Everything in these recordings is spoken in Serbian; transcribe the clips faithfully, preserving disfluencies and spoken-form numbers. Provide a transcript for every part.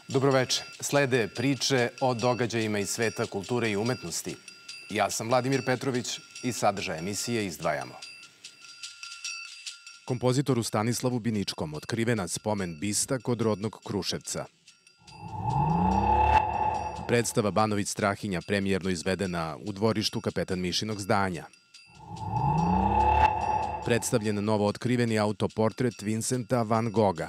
Dobroveče. Slede priče o događajima iz sveta kulture i umetnosti. Ja sam Vladimir Petrović i sadržaj emisije izdvajamo. Kompozitoru Stanislavu Biničkom otkrivena spomen bista kod rodnog Kruševca. Predstava Banović Strahinja premijerno izvedena u dvorištu Kapetan Mišinog zdanja. Predstavljen novo otkriveni autoportret Vincenta van Gogha.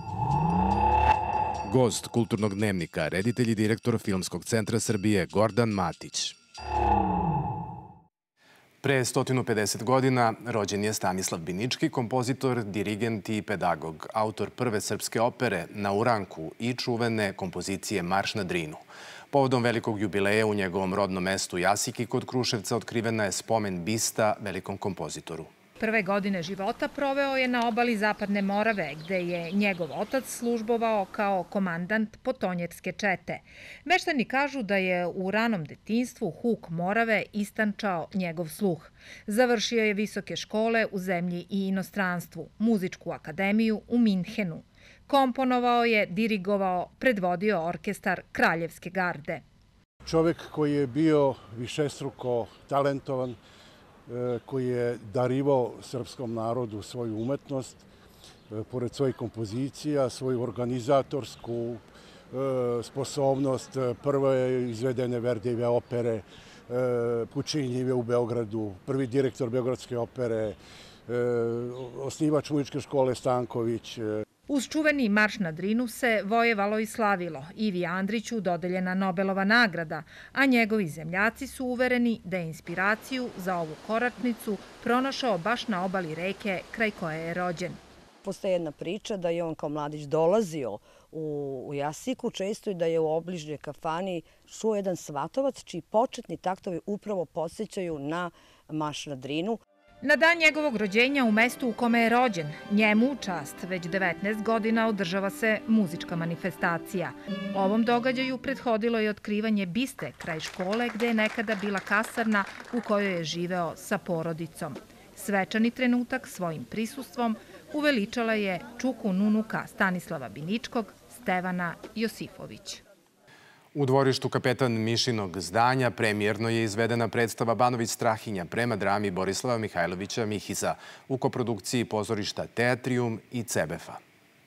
Gost kulturnog dnevnika, reditelj i direktor Filmskog centra Srbije Gordan Matić. Pre sto pedeset godina rođen je Stanislav Binički, kompozitor, dirigent i pedagog, autor prve srpske opere Na uranku i čuvene kompozicije Marš na Drinu. Povodom velikog jubileja u njegovom rodnom mestu Jasiki kod Kruševca otkrivena je spomen bista velikom kompozitoru. Prve godine života proveo je na obali Zapadne Morave, gde je njegov otac službovao kao komandant potonjerske čete. Meštani kažu da je u ranom detinjstvu huk Morave istančao njegov sluh. Završio je visoke škole u zemlji i inostranstvu, muzičku akademiju u Minhenu. Komponovao je, dirigovao, predvodio orkestar Kraljevske garde. Čovek koji je bio višestruko talentovan, koji je darivao srpskom narodu svoju umetnost, pored svojih kompozicija, svoju organizatorsku sposobnost, prve izvedene Verdijeve opere, Pučinijeve u Beogradu, prvi direktor Beogradske opere, osnivač muzičke škole Stanković. Uz čuveni Marš na Drinu se vojevalo i slavilo. Ivi Andriću dodeljena Nobelova nagrada, a njegovi zemljaci su uvereni da je inspiraciju za ovu koračnicu pronašao baš na obali reke kraj koje je rođen. Postoje jedna priča da je on kao mladić dolazio u Jasiku često i da je u obližnjoj kafani čuo jedan svatovac čiji početni taktovi upravo podsjećaju na Marš na Drinu. Na dan njegovog rođenja u mestu u kome je rođen, njemu u čast već devetnaest godina održava se muzička manifestacija. Ovom događaju prethodilo je otkrivanje biste kraj škole gde je nekada bila kasarna u kojoj je živeo sa porodicom. Svečani trenutak svojim prisustvom uveličala je čuku nunuka Stanislava Biničkog, Stevana Josifović. U dvorištu Kapetan Mišinog zdanja premijerno je izvedena predstava Banović Strahinja prema drami Borislava Mihajlovića Mihiza u koprodukciji pozorišta Teatrijum i Cebefa.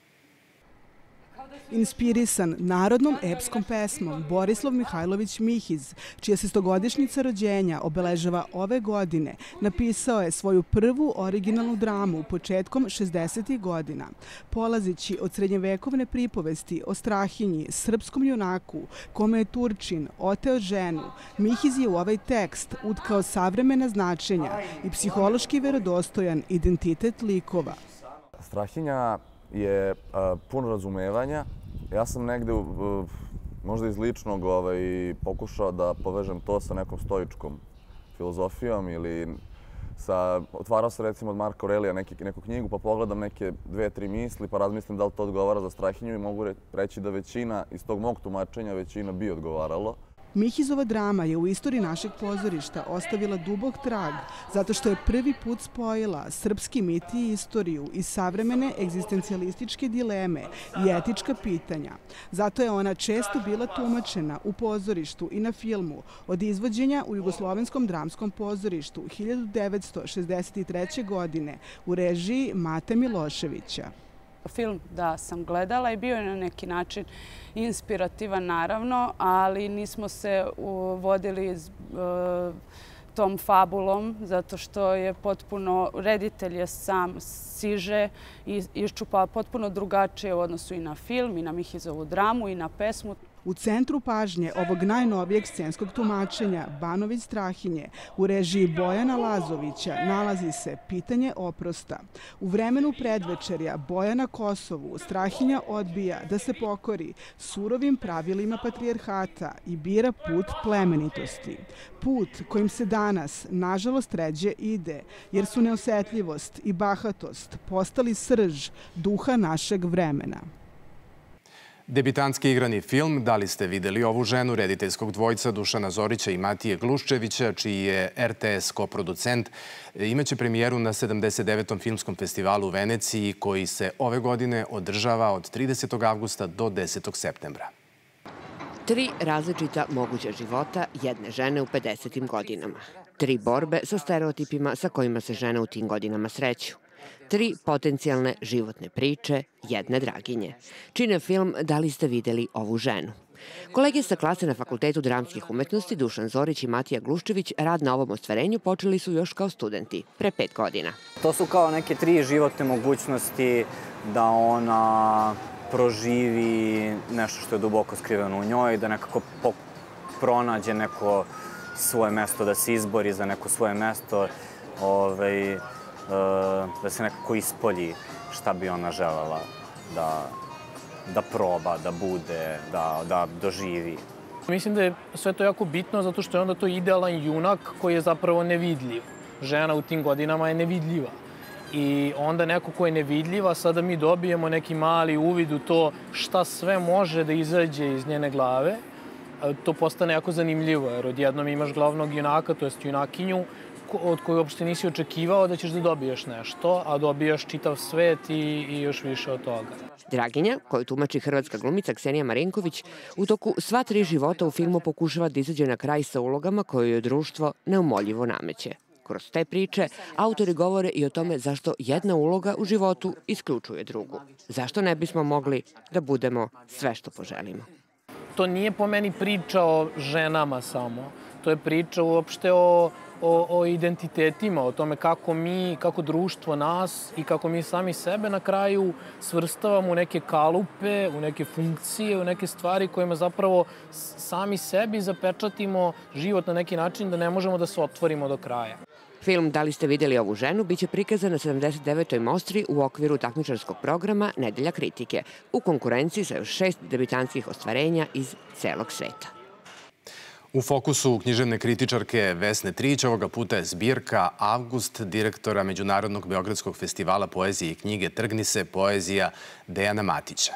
Inspirisan narodnom epskom pesmom Borislav Mihajlović Mihiz, čija se stogodišnjica rođenja obeležava ove godine, napisao je svoju prvu originalnu dramu početkom šezdesetih godina. Polazići od srednjevekovne pripovesti o Strahinji, srpskom junaku, kome je Turčin oteo ženu, Mihiz je u ovaj tekst utkao savremena značenja i psihološki verodostojan identitet likova. Strahinja je puno razumevanja. Ja sam negde, možda iz ličnog, pokušao da povežem to sa nekom stoičkom filozofijom ili sa, otvarao sam recimo od Marka Aurelija neku knjigu pa pogledam neke dve, tri misli pa razmislim da li to odgovara za Strahinju i mogu reći da većina, iz tog mog tumačenja, većina bi odgovaralo. Mihizova drama je u istoriji našeg pozorišta ostavila dubok trag zato što je prvi put spojila srpski mit i istoriju i savremene egzistencijalističke dileme i etička pitanja. Zato je ona često bila tumačena u pozorištu i na filmu od izvođenja u Jugoslovenskom dramskom pozorištu hiljadu devetsto šezdeset treće. godine u režiji Mate Miloševića. Film da sam gledala i bio je na neki način inspirativan naravno, ali nismo se vodili tom fabulom zato što je potpuno, reditelj je sam siže i iščupao potpuno drugačije u odnosu i na film i na Mihizovu dramu i na pesmu. U centru pažnje ovog najnovijeg scenskog tumačenja Banović Strahinje u režiji Bojana Lazovića nalazi se pitanje oprosta. U vremenu predvečerja Bojana Kosovu Strahinja odbija da se pokori surovim pravilima patrijarhata i bira put plemenitosti. Put kojim se danas, nažalost, ređe ide, jer su neosetljivost i bahatost postali srž duha našeg vremena. Debitantski igrani film Da li ste videli ovu ženu rediteljskog dvojca Dušana Zorića i Matije Gluščevića, čiji je er te es koproducent, imaće premijeru na sedamdeset devetom filmskom festivalu u Veneciji koji se ove godine održava od tridesetog avgusta do desetog septembra. Tri različita moguća života jedne žene u pedesetim godinama. Tri borbe sa stereotipima sa kojima se žene u tim godinama sreću. Tri potencijalne životne priče jedne Draginje. Čine film Da li ste videli ovu ženu? Kolege sa klase na Fakultetu dramskih umetnosti Dušan Zorić i Matija Gluščević rad na ovom ostvarenju počeli su još kao studenti, pre pet godina. To su kao neke tri životne mogućnosti da ona proživi nešto što je duboko skriveno u njoj, da nekako pronađe neko svoje mesto, da se izbori za neko svoje mesto, ovaj, da se nekako ispolji šta bi ona želela da, da proba, da bude, da, da doživi. Mislim da je sve to jako bitno zato što je onda to idealan junak koji je zapravo nevidljiv. Žena u tim godinama je nevidljiva. I onda neko ko je nevidljiva, sada mi dobijemo neki mali uvid u to šta sve može da izađe iz njene glave. To postane jako zanimljivo, jer odjednom imaš glavnog junaka, to jest junakinju, od koje uopšte nisi očekivao da ćeš da dobiješ nešto, a dobijaš čitav svet i, i još više od toga. Draginja, koju tumači hrvatska glumica Ksenija Marinković, u toku sva tri života u filmu pokušava da izađe na kraj sa ulogama koje joj društvo neumoljivo nameće. Kroz te priče, autori govore i o tome zašto jedna uloga u životu isključuje drugu. Zašto ne bismo mogli da budemo sve što poželimo? To nije po meni priča o ženama samo. To je priča uopšte o, o, o identitetima, o tome kako mi, kako društvo nas i kako mi sami sebe na kraju svrstavamo u neke kalupe, u neke funkcije, u neke stvari kojima zapravo sami sebi zapečatimo život na neki način da ne možemo da se otvorimo do kraja. Film Da li ste videli ovu ženu biće prikazan na sedamdeset devetoj Mostri u okviru takmičarskog programa Nedelja kritike, u konkurenciji sa još šest debitanskih ostvarenja iz celog sveta. U fokusu književne kritičarke Vesne Trić ovoga puta je zbirka Avgust direktora Međunarodnog beogradskog festivala poezije i knjige Trgni se, poezija Dejana Matića.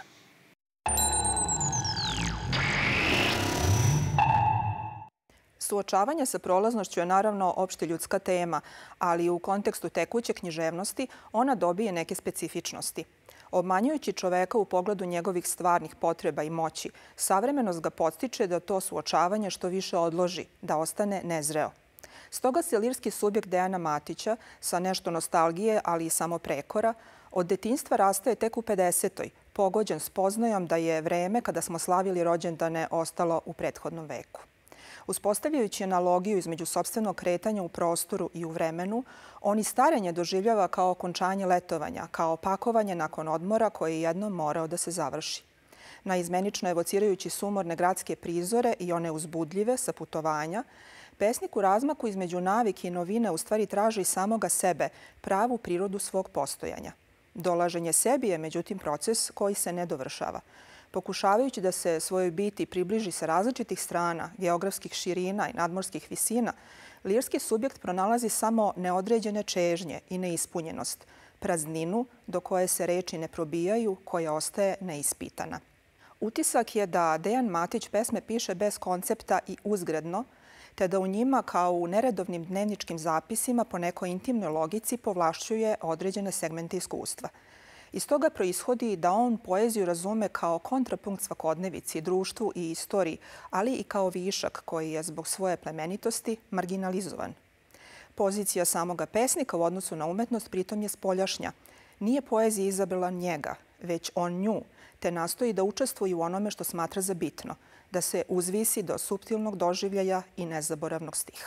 Suočavanje sa prolaznošću je naravno opšte ljudska tema, ali u kontekstu tekuće književnosti ona dobije neke specifičnosti. Obmanjujući čoveka u pogledu njegovih stvarnih potreba i moći, savremenost ga podstiče da to suočavanje što više odloži, da ostane nezreo. Stoga se lirski subjekt Dejana Matića, sa nešto nostalgije, ali i samo prekora, od detinjstva rastaje tek u pedesetoj, pogođen spoznajom da je vreme kada smo slavili rođendane ostalo u prethodnom veku. Uspostavljajući analogiju između sopstvenog kretanja u prostoru i u vremenu, on i starenje doživljava kao okončanje letovanja, kao pakovanje nakon odmora koje je jednom morao da se završi. Naizmenično evocirajući sumorne gradske prizore i one uzbudljive sa putovanja, pesnik u razmaku između navike i novine u stvari traži samoga sebe, pravu prirodu svog postojanja. Dolaženje sebi je, međutim, proces koji se ne dovršava. Pokušavajući da se svojoj biti približi sa različitih strana, geografskih širina i nadmorskih visina, lirski subjekt pronalazi samo neodređene čežnje i neispunjenost, prazninu do koje se reči ne probijaju, koja ostaje neispitana. Utisak je da Dejan Matić pesme piše bez koncepta i uzgredno, te da u njima, kao u neredovnim dnevničkim zapisima, po nekoj intimnoj logici povlašćuje određene segmente iskustva. Iz toga proishodi da on poeziju razume kao kontrapunkt svakodnevici, društvu i istoriji, ali i kao višak koji je zbog svoje plemenitosti marginalizovan. Pozicija samoga pesnika u odnosu na umetnost pritom je spoljašnja. Nije poezija izabrala njega, već on nju, te nastoji da učestvuje u onome što smatra za bitno, da se uzvisi do suptilnog doživljaja i nezaboravnog stiha.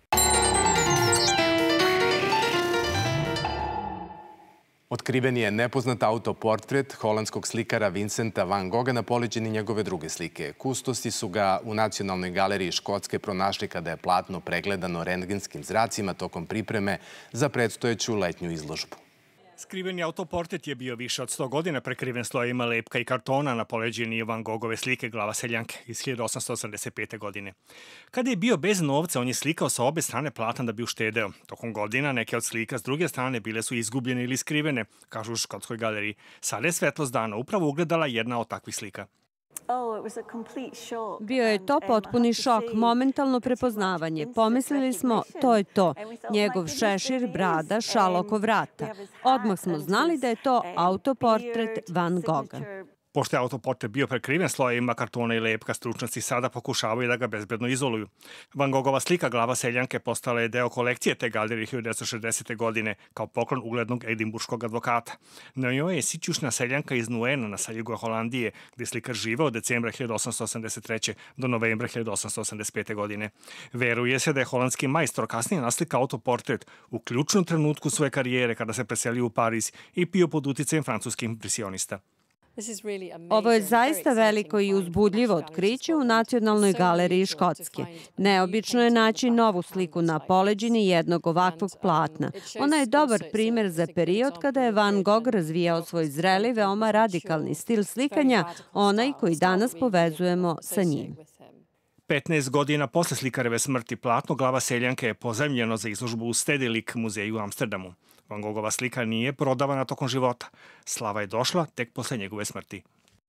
Otkriven je nepoznat autoportret holandskog slikara Vincenta van Gogha na poleđini njegove druge slike. Kustosi su ga u Nacionalnoj galeriji Škotske pronašli kada je platno pregledano rentgenskim zracima tokom pripreme za predstojeću letnju izložbu. Skriveni autoportret je bio više od sto godina prekriven slojevima lepka i kartona na poleđini Van Gogove slike Glava seljanke iz hiljadu osamsto osamdeset pete. godine. Kada je bio bez novca, on je slikao sa obe strane platna da bi uštedeo. Tokom godina neke od slika s druge strane bile su izgubljene ili skrivene, kažu u Škotskoj galeriji. Sada je svetlost dana upravo ugledala jedna od takvih slika. Bio je to potpuni šok, momentalno prepoznavanje. Pomislili smo, to je to. Njegov šešir, brada, šal oko vrata. Odmah smo znali da je to autoportret Van Gogha. Pošto je autoportret bio prekriven slojevima kartona i lepka, stručnjaci sada pokušavaju da ga bezbedno izoluju. Van Gogova slika Glava seljanke postala je deo kolekcije te galerije hiljadu devetsto šezdesete. godine kao poklon uglednog edimburškog advokata. Na njoj je sićušna seljanka iz Nuena sa juga Holandije, gde je slikar živeo od decembra hiljadu osamsto osamdeset treće. do novembra hiljadu osamsto osamdeset pete. godine. Veruje se da je holandski majstor kasnije naslikao autoportret u ključnom trenutku svoje karijere kada se preselio u Pariz i pio pod uticajem francuskih impresionista. Ovo je zaista veliko i uzbudljivo otkriće u Nacionalnoj galeriji Škotske. Neobično je naći novu sliku na poleđini jednog ovakvog platna. Ona je dobar primer za period kada je Van Gogh razvijao svoj zreli, veoma radikalni stil slikanja, onaj koji danas povezujemo sa njim. petnaest godina posle slikareve smrti platno Glava seljanke je pozajmljeno za izložbu u Stedelijk muzeju u Amsterdamu. Van Gogova slika nije prodavana tokom života. Slava je došla tek posle njegove smrti.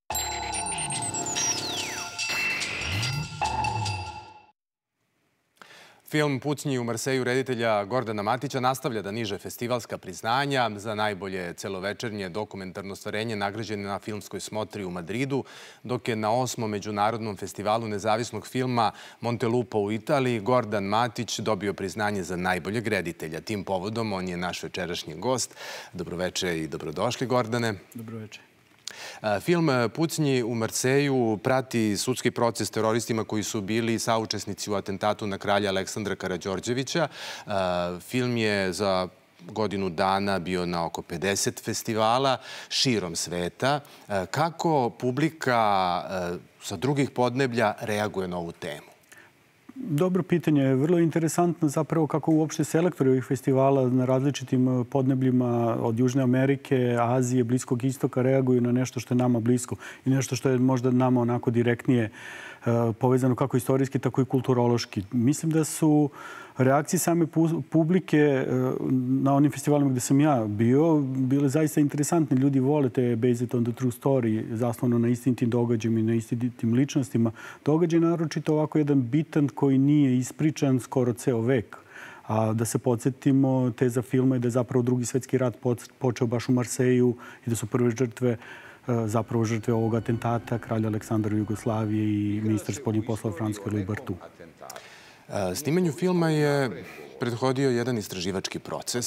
Film Pucnji u Marseju reditelja Gordana Matića nastavlja da niže festivalska priznanja. Za najbolje celovečernje dokumentarno stvarenje nagrađen na filmskoj smotri u Madridu, dok je na osmom Međunarodnom festivalu nezavisnog filma Montelupo u Italiji Gordan Matić dobio priznanje za najboljeg reditelja. Tim povodom on je naš večerašnji gost. Dobroveče i dobrodošli, Gordane. Dobroveče. Film Pucnji u Marseju prati sudski proces teroristima koji su bili saučesnici u atentatu na kralja Aleksandra Karađorđevića. Film je za godinu dana bio na oko pedeset festivala širom sveta. Kako publika sa drugih podneblja reaguje na ovu temu? Dobro pitanje. Vrlo interesantno zapravo kako uopšte selektori ovih festivala na različitim podnebljima od Južne Amerike, Azije, Bliskog istoka reaguju na nešto što je nama blisko i nešto što je možda nama onako direktnije povezano kako istorijski, tako i kulturološki. Mislim da su reakcije same publike na onim festivalima gde sam ja bio bile zaista interesantne. Ljudi vole te based on the true story, zasnovano na istinitim događajima i na istinitim ličnostima. Događaj naročito ovako jedan bitan koji nije ispričan skoro ceo vek. A da se podsjetimo, teza filma je da je zapravo Drugi svetski rat počeo baš u Marseju i da su prve žrtve zapravo žrtve ovog atentata kralja Aleksandra Jugoslavije i ministar spoljnih poslova Francuske Louis Barthou. Snimanju filma je prethodio jedan istraživački proces.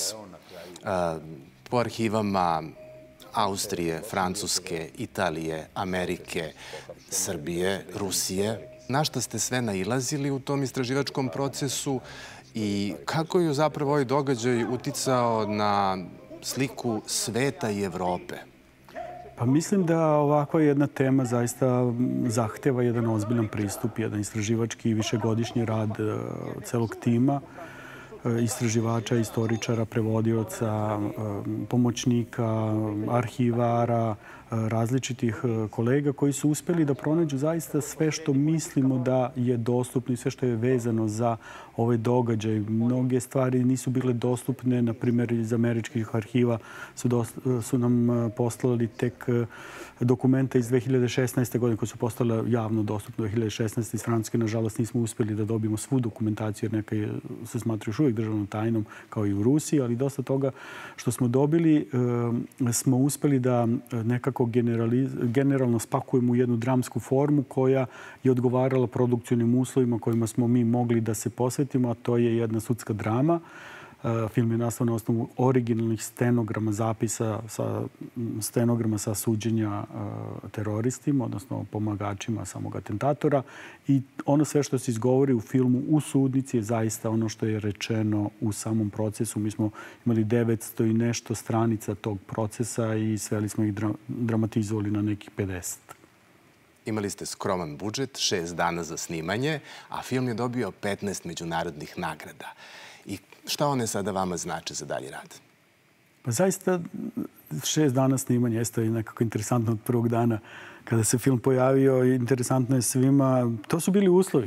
Po arhivama Austrije, Francuske, Italije, Amerike, Srbije, Rusije. Na šta ste sve nailazili u tom istraživačkom procesu i kako je zapravo ovaj događaj uticao na sliku sveta i Evrope? Pa mislim da ovakva jedna tema zaista zahteva jedan ozbiljan pristup, jedan istraživački i višegodišnji rad celog tima, istraživača, istoričara, prevodioca, pomoćnika, arhivara, različitih kolega koji su uspeli da pronađu zaista sve što mislimo da je dostupno i sve što je vezano za ovaj događaj. Mnoge stvari nisu bile dostupne, na primjer iz američkih arhiva su, su nam poslali tek dokumenta iz dve hiljade šesnaeste. godine koje su postale javno dostupne dve hiljade šesnaeste. iz Francuske. Nažalost, nismo uspeli da dobijemo svu dokumentaciju jer neka je, se smatra još uvijek državnom tajnom kao i u Rusiji, ali dosta toga što smo dobili smo uspeli da nekako generalno spakujemo u jednu dramsku formu koja je odgovarala produkcijnim uslovima kojima smo mi mogli da se posvetimo, a to je jedna sudska drama. Film je nastao na osnovu originalnih stenograma, zapisa sa stenograma sa suđenja teroristima, odnosno pomagačima samog atentatora. I ono sve što se izgovori u filmu u sudnici je zaista ono što je rečeno u samom procesu. Mi smo imali devetsto i nešto stranica tog procesa i sveli smo ih dramatizovali na nekih pedeset. Imali ste skroman budžet, šest dana za snimanje, a film je dobio petnaest međunarodnih nagrada. I šta one sada vama znače za dalji rad? Pa zaista šest dana snimanja jeste nekako interesantno od prvog dana kada se film pojavio. Interesantno je svima. To su bili uslovi.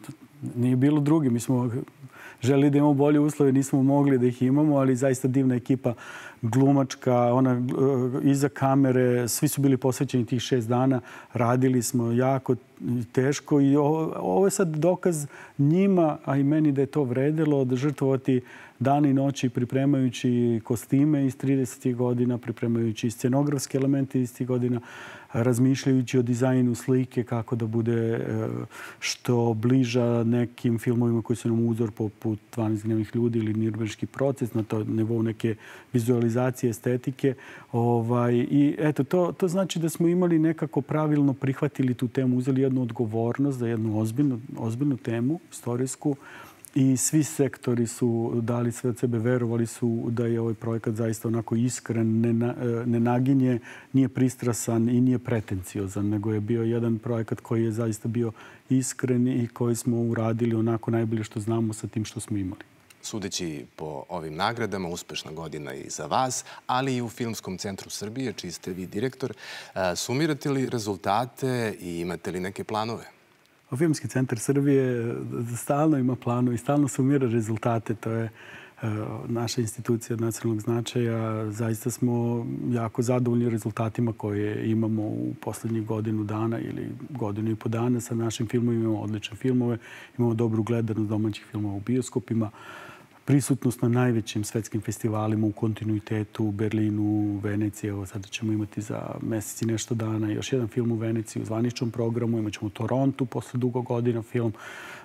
Nije bilo drugi. Mi smo želeli da imamo bolje uslove, nismo mogli da ih imamo, ali zaista divna ekipa glumačka, ona iza kamere, svi su bili posvećeni tih šest dana, radili smo jako teško i ovo je sad dokaz njima, a i meni da je to vredilo, da žrtvovati dani i noći pripremajući kostime iz tridesetih godina, pripremajući scenografske elemente iz tih godina, razmišljajući o dizajnu slike, kako da bude što bliža nekim filmovima koji su nam uzor poput dvanaest gnevnih ljudi ili Nirnberški proces, na to nivou neke vizualizacije, estetike. I eto, to znači da smo imali nekako pravilno prihvatili tu temu, uzeli jednu odgovornost za jednu ozbiljnu temu, istorijsku, i svi sektori su dali sve od sebe, verovali su da je ovaj projekat zaista onako iskren, ne naginje, nije pristrasan i nije pretenciozan, nego je bio jedan projekat koji je zaista bio iskren i koji smo uradili onako najbolje što znamo sa tim što smo imali. Sudeći po ovim nagradama, uspešna godina i za vas, ali i u Filmskom centru Srbije, čiji ste vi direktor. Sumirate li rezultate i imate li neke planove? Filmski centar Srbije stalno ima planu i stalno sumira rezultate. To je naša institucija od nacionalnog značaja. Zaista smo jako zadovoljni rezultatima koje imamo u poslednjih godinu dana ili godinu i po dana sa našim filmovima. Imamo odlične filmove, imamo dobru gledanost domaćih filmova u bioskopima, prisutnost na najvećim svetskim festivalima u kontinuitetu, u Berlinu, Veneciji. Evo sada ćemo imati za mesec i nešto dana još jedan film u Veneciji u zvaničnom programu. Imat ćemo Torontu posle dugo godina film.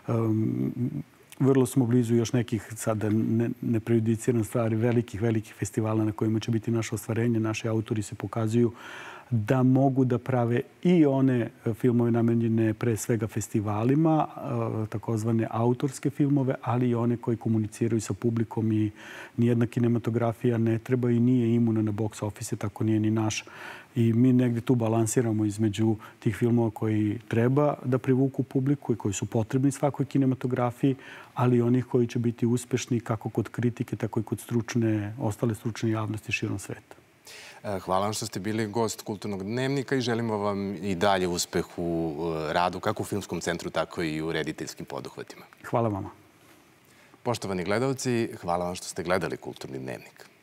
Vrlo smo blizu još nekih, sada ne prejudiciram stvari, velikih, velikih festivala na kojima će biti naše ostvarenje. Naši autori se pokazuju da mogu da prave i one filmove namenjene pre svega festivalima, takozvane autorske filmove, ali i one koji komuniciraju sa publikom i nijedna kinematografija ne treba i nije imuna na box office, tako nije ni naša. I mi negde tu balansiramo između tih filmova koji treba da privuku publiku i koji su potrebni svakoj kinematografiji, ali i onih koji će biti uspešni kako kod kritike, tako i kod stručne, ostale stručne javnosti širom sveta. Hvala vam što ste bili gost Kulturnog dnevnika i želimo vam i dalje uspeh u radu, kako u Filmskom centru, tako i u rediteljskim poduhvatima. Hvala vama. Poštovani gledalci, hvala vam što ste gledali Kulturni dnevnik.